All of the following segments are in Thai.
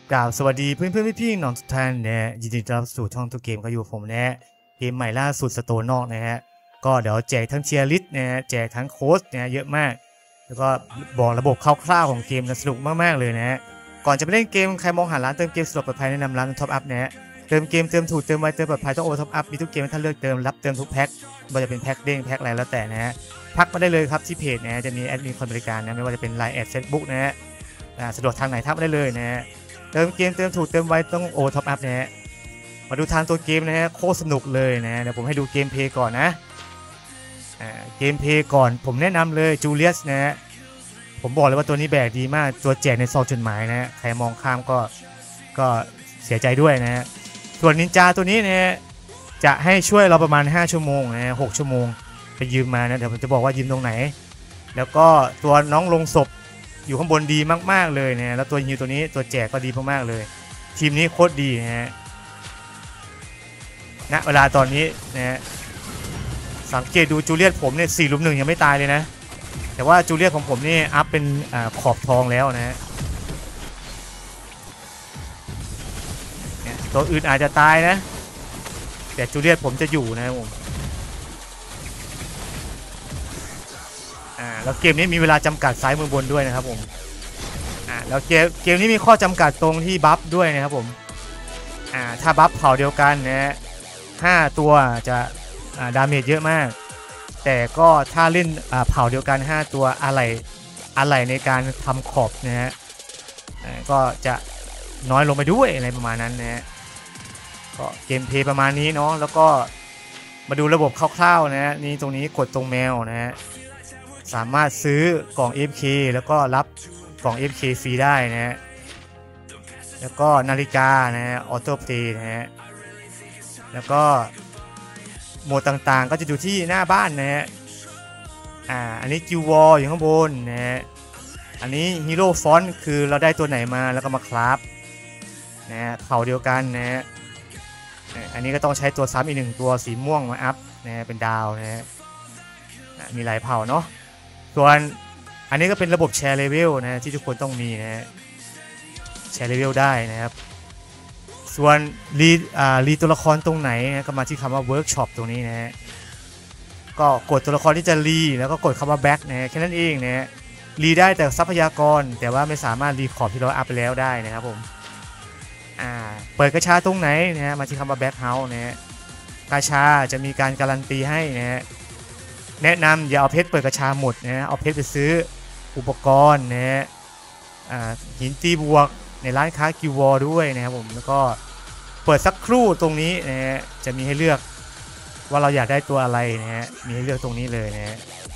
กล่าวสวัสดีเพื่อนๆพี่ๆน้องทุกท่านนะยินดีต้อนรับสู่ช่องตัวเกมก็อยู่ผมนะเกมใหม่ล่าสุดสโตนนอกนะฮะก็เดี๋ยวแจกทั้งเชียร์ลิสต์นะฮะแจกทั้งโค้ชนะเยอะมากแล้วก็บอกระบบคร่าวๆของเกมนะสนุกมากๆเลยนะฮะก่อนจะไปเล่นเกมใครมองหาร้านเติมเกมสะดวกปลอดภัยแนะนำร้านท็อปอัพนะฮะเติมเกมเติมถูกเติมไวเติมปลอดภัยต้องโอท็อปอัพมีทุกเกมให้ท่านเลือกเติมรับเติมทุกแพ็คไม่ว่าจะเป็นแพ็คเด้งแพ็คอะไรแล้วแต่นะฮะพักมาได้เลยครับที่เพจนะจะมีแอดมินคนบริการนะไม่ว่าจะเป็น LINE แอด Facebook นะฮะสะดวกทางไหนทักมาได้เลยนะฮะเติมเกมเติมถูกเติมไวต้องโอท็อปอัพนะฮะมาดูทางตัวเกมนะฮะโคตรสนุกเลยนะเดี๋ยวผมให้ดูเกมเพลย์ก่อนนะเกมเพลย์ก่อนผมแนะนำเลยจูเลียสนะฮะผมบอกเลยว่าตัวนี้แบกดีมากตัวแจกในซองจดหมายนะฮะใครมองข้ามก็เสียใจด้วยนะฮะส่วนนินจาตัวนี้นะฮะจะให้ช่วยเราประมาณ5ชั่วโมงนะ6ชั่วโมงไปยืมมานะเดี๋ยวผมจะบอกว่ายืมตรงไหนแล้วก็ตัวน้องลงศพอยู่ข้างบนดีมากๆเลยนะแล้วตัวฮิวตัวนี้ตัวแจกก็ดีมากๆเลยทีมนี้โคตรดีนะฮะณเวลาตอนนี้นะฮะสังเกตดูจูเลียตผมเนี่ย4 ลุม 1ยังไม่ตายเลยนะแต่ว่าจูเลียตของผมนี่อัพเป็นขอบทองแล้วนะฮะตัวอื่นอาจจะตายนะแต่จูเลียตผมจะอยู่นะครับผมแล้วเกมนี้มีเวลาจำกัดซ้ายมือบนด้วยนะครับผมแล้วเกมนี้มีข้อจำกัดตรงที่บัฟด้วยนะครับผมถ้าบัฟเผ่าเดียวกันนะ5ตัวจะดาเมจเยอะมากแต่ก็ถ้าเล่นเผ่าเดียวกัน5ตัวอะไรในการทำขอบนะฮะก็จะน้อยลงไปด้วยอะไรประมาณนั้นนะฮะก็เกมเพลย์ประมาณนี้เนาะแล้วก็มาดูระบบคร่าวๆนะฮะนี่ตรงนี้กดตรงแมวนะฮะสามารถซื้อกล่อง FK แล้วก็รับกล่อง FK ฟรีได้นะฮะแล้วก็นาฬิกานะฮะออโต้เพลย์นะฮะแล้วก็โหมดต่างๆก็จะอยู่ที่หน้าบ้านนะฮะอันนี้กิววอลอยู่ข้างบนนะฮะอันนี้ฮีโร่ฟอนต์คือเราได้ตัวไหนมาแล้วก็มาคราฟนะฮะเผ่าเดียวกันนะฮะอันนี้ก็ต้องใช้ตัวซ้ำอีก1ตัวสีม่วงมาอัพนะฮะเป็นดาวนะฮะมีหลายเผ่าเนาะส่วนอันนี้ก็เป็นระบบแชร์เลเวลนะที่ทุกคนต้องมีนะฮะแชร์เลเวลได้นะครับส่วนรีตัวละครตรงไหนนะก็มาที่คำว่าเวิร์กช็อปตรงนี้นะฮะก็กดตัวละครที่จะรีแล้วก็กดคำว่าแบ็กนะแค่นั้นเองนะฮะรีได้แต่ทรัพยากรแต่ว่าไม่สามารถรีขอบที่เราอัพไปแล้วได้นะครับผมเปิดกระชาตรงไหนนะฮะมาที่คำว่าแบ็กเฮาส์นะฮะกระชาจะมีการการันตีให้นะฮะแนะนำอย่าเอาเพชรเปิดกระชาหมดนะเอาเพชรไปซื้ออุปกรณ์นะฮะหินตีบวกในร้านค้ากิววอลด้วยนะครับผมแล้วก็เปิดสักครู่ตรงนี้นะฮะจะมีให้เลือกว่าเราอยากได้ตัวอะไรนะฮะมีให้เลือกตรงนี้เลยนะฮะ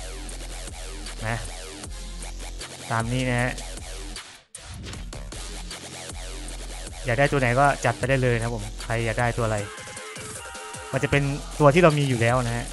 ตามนี้นะฮะอยากได้ตัวไหนก็จัดไปได้เลยนะครับผมใครอยากได้ตัวอะไรมันจะเป็นตัวที่เรามีอยู่แล้วนะฮะ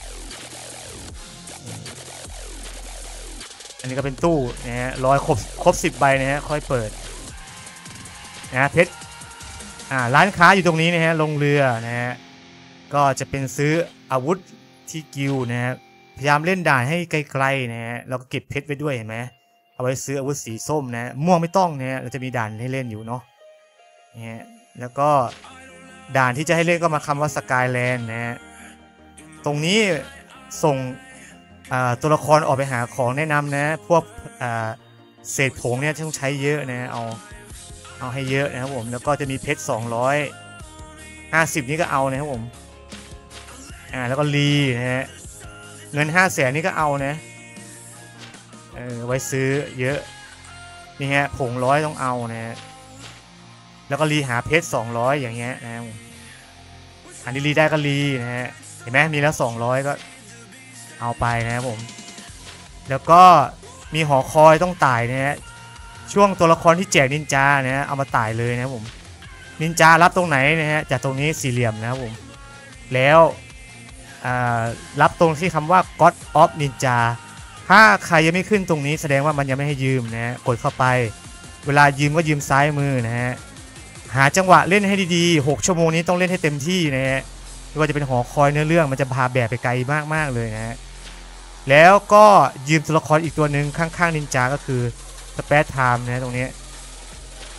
อันนี้ก็เป็นตู้นะฮะครบ10 ใบนะฮะค่อยเปิดนะเพชรร้านค้าอยู่ตรงนี้นะฮะลงเรือนะฮะก็จะเป็นซื้ออาวุธที่กิลนะฮะพยายามเล่นด่านให้ไกลๆนะฮะเราก็เก็บเพชรไว้ด้วยเห็นไหมเอาไว้ซื้ออาวุธสีส้มนะม่วงไม่ต้องนะฮะเราจะมีด่านให้เล่นอยู่เนาะเนี่ยแล้วก็ด่านที่จะให้เล่นก็มาคำว่าสกายแลนด์นะฮะตรงนี้ส่งตัวละครออกไปหาของแนะนำนะพวกเศษผงเนี่ยต้องใช้เยอะนะเอาให้เยอะนะครับผมแล้วก็จะมีเพชร250นี่ก็เอานะครับผมแล้วก็รีนะฮะเงิน500,000นี่ก็เอานะไว้ซื้อเยอะนี่ฮะผง100ต้องเอานะแล้วก็รีหาเพชร200อย่างเงี้ยนะอันนี้รีได้ก็รีนะฮะเห็นไหมมีแล้ว200ก็เอาไปนะครับผมแล้วก็มีหอคอยต้องต่ายนะฮะช่วงตัวละครที่แจกนินจานะเอามาต่ายเลยนะครับผมนินจารับตรงไหนนะฮะจากตรงนี้สี่เหลี่ยมนะครับผมแล้วรับตรงที่คำว่า God of Ninja ถ้าใครยังไม่ขึ้นตรงนี้แสดงว่ามันยังไม่ให้ยืมนะกดเข้าไปเวลายืมก็ยืมซ้ายมือนะฮะหาจังหวะเล่นให้ดีๆ6ชั่วโมงนี้ต้องเล่นให้เต็มที่นะฮะไม่ว่าจะเป็นหอคอยเนื้อเรื่องมันจะพาแบบไปไกลมากๆเลยนะฮะแล้วก็ยืมตัวละครอีกตัวหนึ่งข้างๆนินจาก็คือสเปซไทม์นะตรงนี้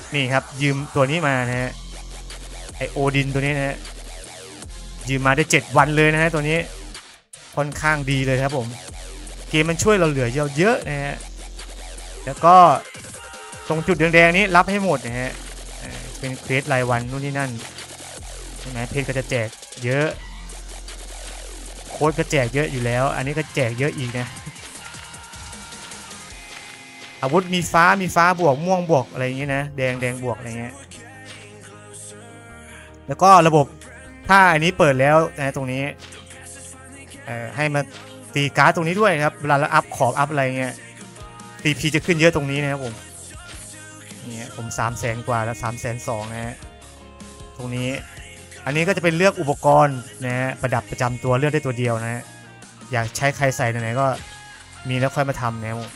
นี่ครับยืมตัวนี้มานะฮะไอโอดินตัวนี้นะฮะยืมมาได้7 วันเลยนะฮะตัวนี้ค่อนข้างดีเลยครับผมเกมมันช่วยเราเหลือเยอะนะฮะแล้วก็ตรงจุดแดงๆนี้รับให้หมดนะฮะเป็นเควสรายวันนู่นนี่นั่นใช่ไหมเพจก็จะแจกเยอะโค้ดก็แจกเยอะอยู่แล้วอันนี้ก็แจกเยอะอีกนะอาวุธมีฟ้าบวกม่วงบวกอะไรอย่างเงี้ยนะแดงบวกอะไรเงี้ยแล้วก็ระบบถ้าอันนี้เปิดแล้วนะตรงนี้ให้มาตีการ์ดตรงนี้ด้วยครับเวลาเราอัพขอบอัพอะไรเงี้ยตีพีจะขึ้นเยอะตรงนี้นะครับผมนี่ผม300,000 กว่าแล้ว320,000นะฮะตรงนี้อันนี้ก็จะเป็นเลือกอุปกรณ์นะฮะประดับประจำตัวเลือกได้ตัวเดียวนะฮะอยากใช้ใครใส่ไหนก็มีแล้วค่อยมาทำนะครับ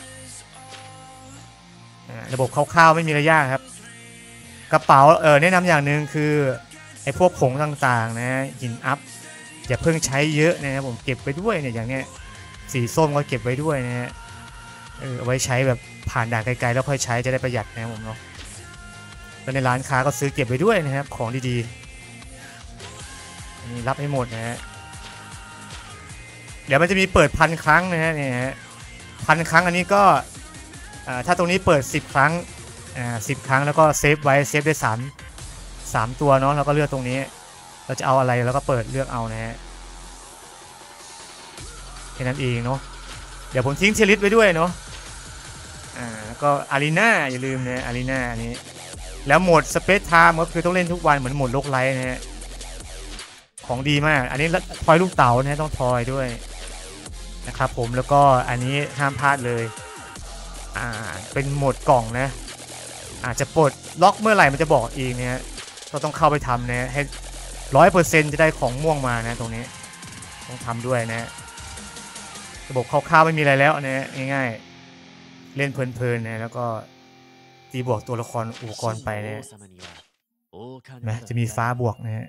ระบบคร่าวๆไม่มีอะไรยากครับกระเป๋าแนะนำอย่างหนึ่งคือไอ้พวกผงต่างๆนะหินอัพอย่าเพิ่งใช้เยอะนะครับผมเก็บไปด้วยเนี่ยอย่างเนี้ยสีส้มก็เก็บไว้ด้วยนะฮะเอาไว้ใช้แบบผ่านด่านไกลๆแล้วค่อยใช้จะได้ประหยัดนะครับผมเนาะแล้วในร้านค้าก็ซื้อเก็บไว้ด้วยนะครับของดีๆนี่รับให้หมดนะฮะเดี๋ยวมันจะมีเปิด1,000 ครั้งนะฮะเนี่ยฮะ1,000 ครั้งอันนี้ก็ถ้าตรงนี้เปิด10 ครั้ง10 ครั้งแล้วก็เซฟไว้เซฟได้3 ตัวเนาะแล้วก็เลือกตรงนี้เราจะเอาอะไรแล้วก็เปิดเลือกเอานะฮะแค่นั้นเองเนาะเดี๋ยวผมทิ้งเทลิสไว้ด้วยเนาะแล้วก็อารีนาอย่าลืมนะอารีนาอันนี้แล้วโหมดสเปซไทม์ก็คือต้องเล่นทุกวันเหมือนโหมดโลกไลท์นะฮะของดีมากอันนี้ทอยลูกเต๋านะต้องทอยด้วยนะครับผมแล้วก็อันนี้ห้ามพลาดเลยเป็นโหมดกล่องนะอาจจะปลดล็อกเมื่อไหร่มันจะบอกเองเนี่ยก็ต้องเข้าไปทำนะให้100%จะได้ของม่วงมานะตรงนี้ต้องทำด้วยนะระบบคร่าวๆไม่มีอะไรแล้วนะง่ายๆเล่นเพลินๆนะแล้วก็ตีบวกตัวละครอุปกรณ์ไปนะจะมีฟ้าบวกนะฮะ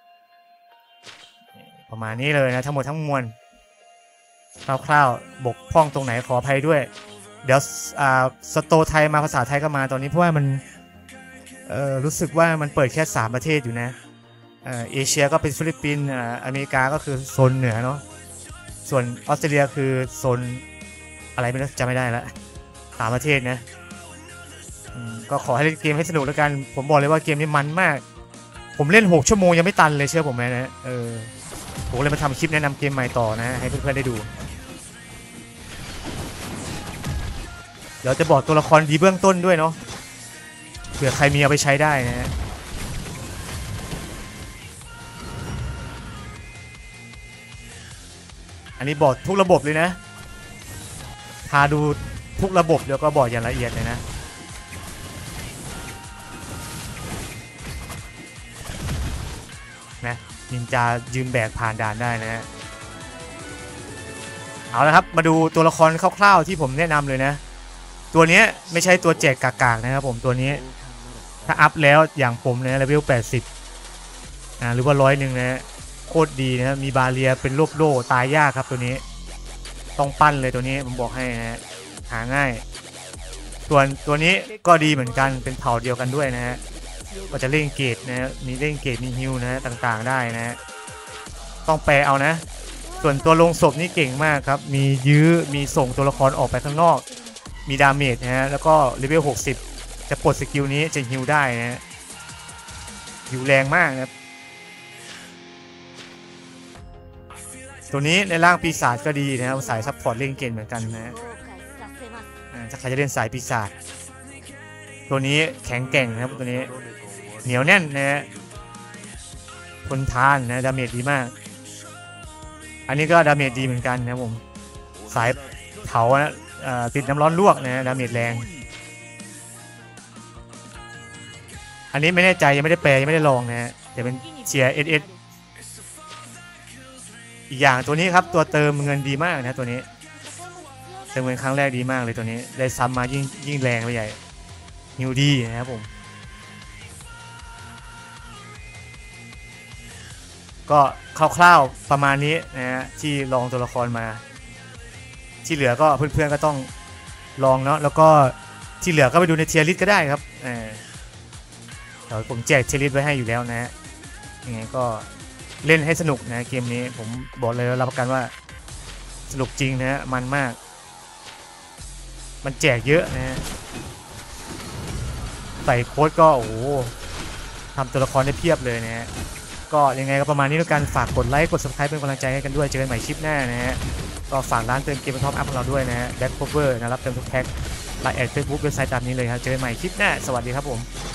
ประมาณนี้เลยนะทั้งหมดทั้งมวลคร่าวๆบกพร่องตรงไหนขออภัยด้วยเดี๋ยวสโตไทยมาภาษาไทยก็มาตอนนี้เพราะว่ามันรู้สึกว่ามันเปิดแค่3 ประเทศอยู่นะเอเชียก็เป็นฟิลิปปินส์อเมริกาก็คือโซนเหนือเนาะส่วนออสเตรเลียคือโซนอะไรไม่รู้จำไม่ได้แล้ว3 ประเทศนะก็ขอให้เล่นเกมให้สนุกแล้วกันผมบอกเลยว่าเกมนี้มันมากผมเล่น6 ชั่วโมงยังไม่ตันเลยเชื่อผมไหมนะผมเลยมาทำคลิปแนะนำเกมใหม่ต่อนะให้เพื่อนๆได้ดูเดี๋ยวจะบอกตัวละครดีเบื้องต้นด้วยเนาะเผื่อใครมีเอาไปใช้ได้นะฮะอันนี้บอกทุกระบบเลยนะพาดูทุกระบบแล้วก็บอกอย่างละเอียดเลยนะนินจายืมแบกผ่านด่านได้นะฮะเอาละครับมาดูตัวละครคร่าวๆที่ผมแนะนำเลยนะตัวนี้ไม่ใช่ตัวแจกกากๆนะครับผมตัวนี้ถ้าอัพแล้วอย่างผมนะเลเวล80หรือว่า100นะโคตรดีนะมีบาเรียเป็นโลบโล่ตายยากครับตัวนี้ต้องปั้นเลยตัวนี้ผมบอกให้นะหาง่ายส่วนตัวนี้ก็ดีเหมือนกันเป็นเผ่าเดียวกันด้วยนะฮะก็จะเล่นเกตนะมีเล่นเกตมีฮิวนะต่างๆได้นะต้องแปลเอานะส่วนตัวลงศพนี่เก่งมากครับมียื้อมีส่งตัวละครออกไปข้างนอกมีดาเมจนะฮะแล้วก็เลเวล60จะปลดสกิลนี้จะฮิวได้นะฮิวแรงมากนะครับตัวนี้ในร่างปีศาจก็ดีนะครับสายซัพพอร์ตเล่นเก่งเหมือนกันนะถ้าใครจะเล่นสายปีศาจตัวนี้แข็งแกร่งนะครับตัวนี้เหนียวแน่นนะฮะทนทานนะดาเมจดีมากอันนี้ก็ดาเมจดีเหมือนกันนะผมสายเผานะติดน้ำร้อนลวกนะดาเมจแรงอันนี้ไม่แน่ใจยังไม่ได้แปลยังไม่ได้ลองนะฮะจะเป็นเชียร์SSอีกอย่างตัวนี้ครับตัวเติมเงินดีมากนะตัวนี้เติมเงินครั้งแรกดีมากเลยตัวนี้ได้ซ้ำมายิ่งแรงไปใหญ่ฮิวดีนะครับผมก็คร่าวๆประมาณนี้นะฮะที่ลองตัวละครมาที่เหลือก็เพื่อนๆก็ต้องลองเนาะแล้วก็ที่เหลือก็ไปดูในเทียร์ลิสต์ก็ได้ครับเดี๋ยวผมแจกเชลิสไว้ให้อยู่แล้วนะฮะยังไงก็เล่นให้สนุกนะเกมนี้ผมบอกเลยรับประกันว่าสนุกจริงนะฮะมันมากมันแจกเยอะนะฮะใส่โค้ดก็โอ้โหทำตัวละครได้เพียบเลยนะฮะก็ยังไงก็ประมาณนี้แล้วกันฝากกดไลค์กด subscribe เป็นกำลังใจให้กันด้วยเจอกันใหม่คลิปหน้านะฮะก็ฝากร้านเติมเกมเป็นท็อปอัพของเราด้วยนะฮะแบ็คโคเวอร์นะรับเติมทุกแพ็คไลน์แอดเฟซบุ๊กเว็บไซต์ตามนี้เลยครับเจอกันใหม่คลิปหน้าสวัสดีครับผม